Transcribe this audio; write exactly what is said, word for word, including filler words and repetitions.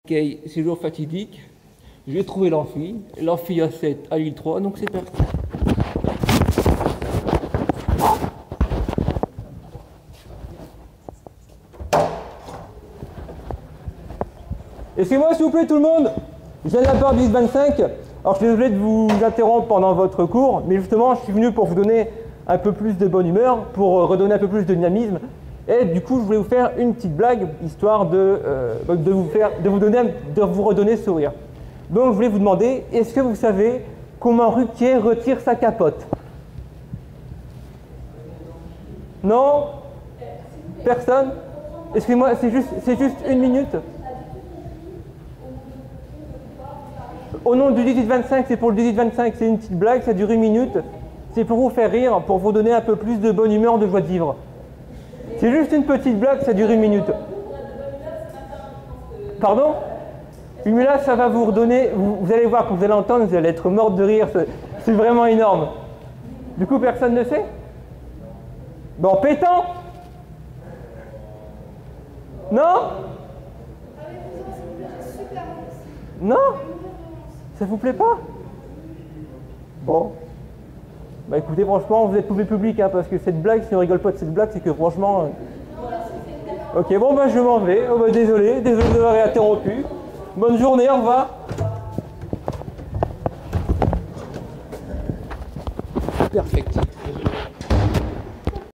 Ok, c'est jour fatidique. Je vais trouver l'amphi. L'amphi A sept à l'île trois, donc c'est parti. Excusez-moi s'il vous plaît tout le monde, je viens de la part du vingt-cinq. Alors je suis désolé de vous interrompre pendant votre cours, mais justement je suis venu pour vous donner un peu plus de bonne humeur, pour redonner un peu plus de dynamisme. Et du coup je voulais vous faire une petite blague, histoire de, euh, de, vous, faire, de, vous, donner, de vous redonner sourire. Donc je voulais vous demander, est-ce que vous savez comment Ruquier retire sa capote? Non? Personne? Excusez-moi, c'est juste, c'est juste une minute. Au nom du dix-huit vingt-cinq, c'est pour le dix-huit vingt-cinq, c'est une petite blague, ça dure une minute. C'est pour vous faire rire, pour vous donner un peu plus de bonne humeur, de joie de vivre. C'est juste une petite blague, ça dure une minute. Pardon? Mais là, ça va vous redonner, vous, vous allez voir, quand vous allez entendre, vous allez être morte de rire, c'est vraiment énorme. Du coup, personne ne sait? Bon, pétant? Non? Non? Ça vous plaît pas? Bon. Bah écoutez, franchement, vous êtes tout le public, hein, parce que cette blague, si on rigole pas de cette blague, c'est que franchement... Euh... Ok, bon bah je m'en vais. Oh, bah, désolé, désolé de m'avoir interrompu. Bonne journée, au revoir. Perfect.